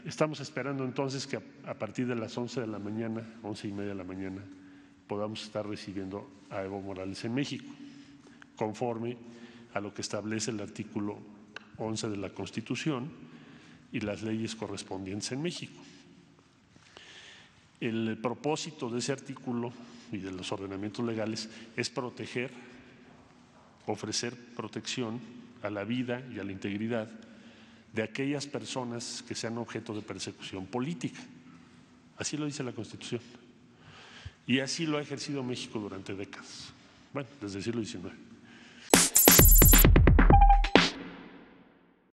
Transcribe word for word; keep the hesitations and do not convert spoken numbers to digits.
estamos esperando entonces que a, a partir de las once de la mañana, once y media de la mañana, podamos estar recibiendo a Evo Morales en México, conforme a lo que establece el artículo once de la Constitución y las leyes correspondientes en México. El propósito de ese artículo y de los ordenamientos legales es proteger, ofrecer protección a la vida y a la integridad de aquellas personas que sean objeto de persecución política. Así lo dice la Constitución. Y así lo ha ejercido México durante décadas, bueno, desde el siglo diecinueve.